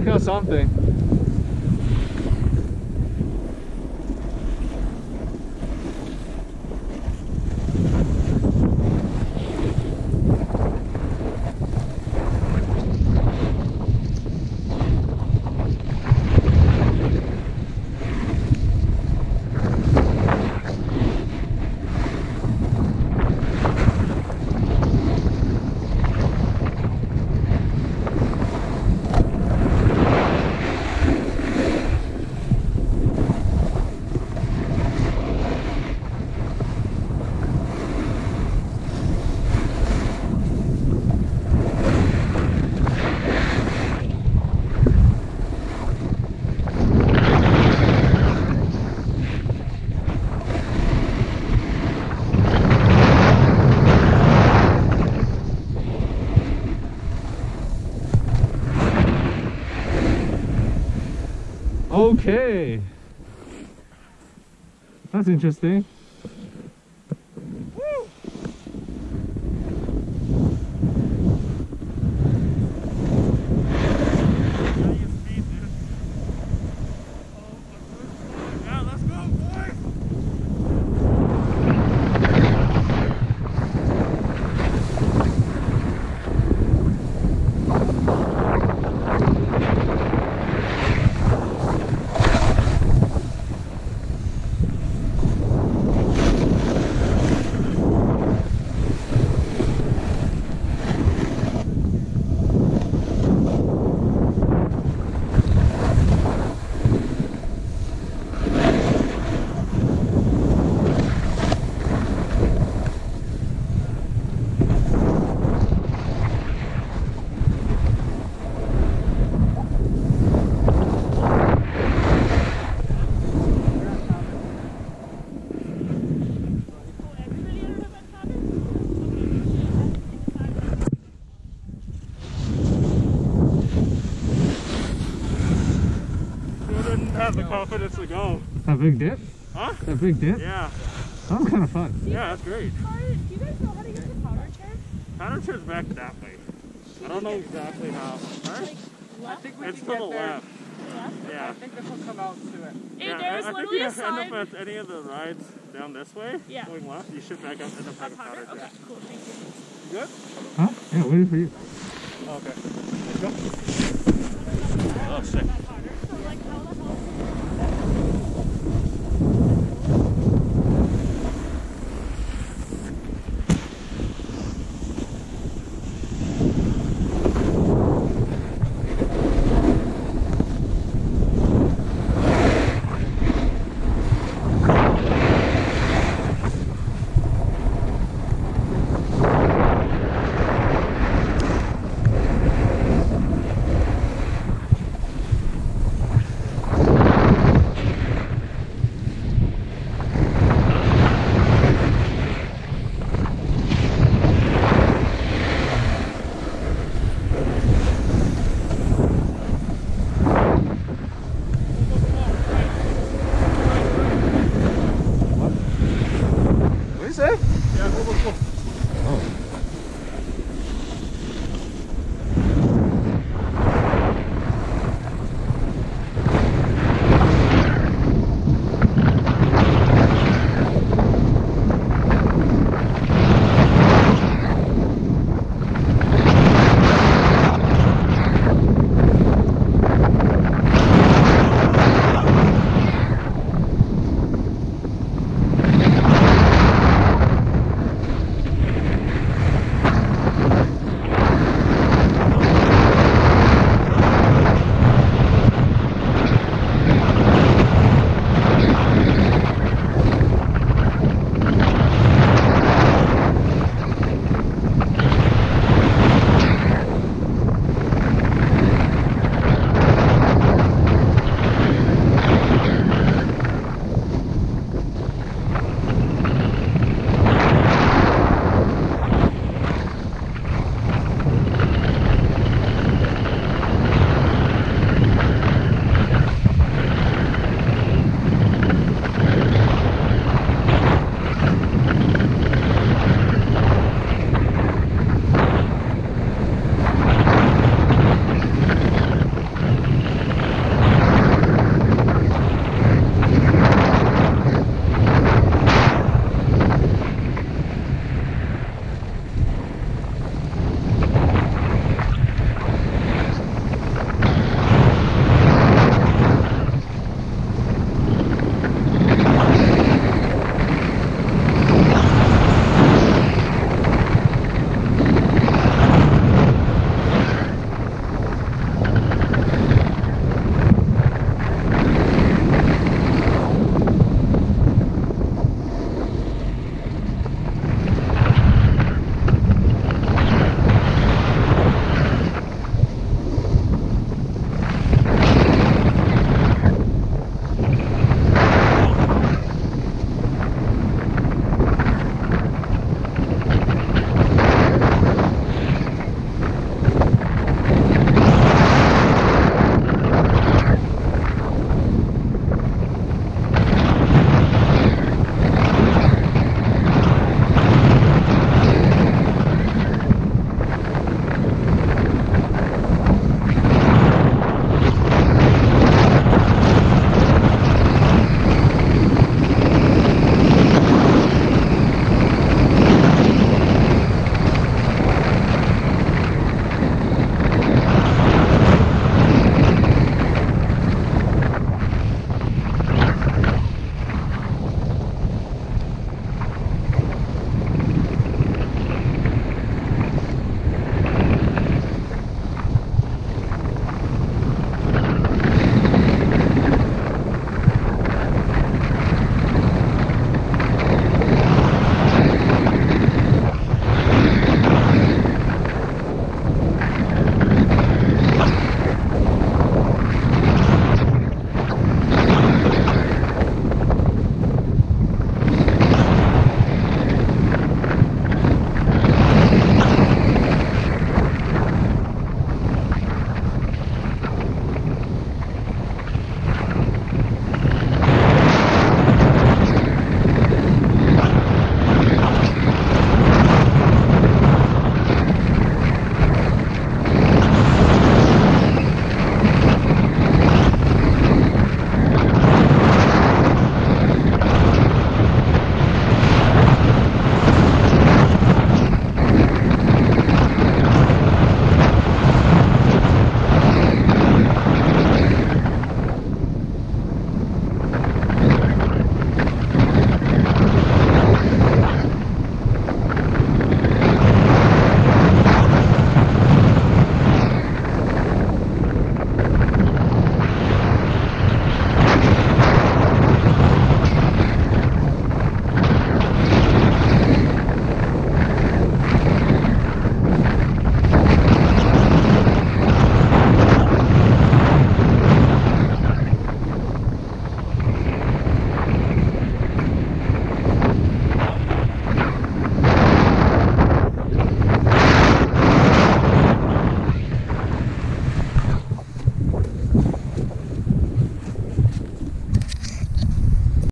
I feel something. Okay, that's interesting. Woo. Yeah, let's go, boys! Have the confidence to go. That big dip? Huh? That big dip? Yeah. That was kind of fun. Yeah, that's great. Do you guys know how to get the powder chair? Powder chair's back that way. I don't know exactly how. Right? I think we It's can to get the there. left. I Yeah. think this will come out to it. Yeah, There's I think literally you a end sign. up at any of the rides down this way, Yeah. going left, you should back up end up at a powder Okay, chair. cool, thank you. Good? Huh? Yeah, waiting for you. Okay. Let's go. Oh, sick. So like how the hell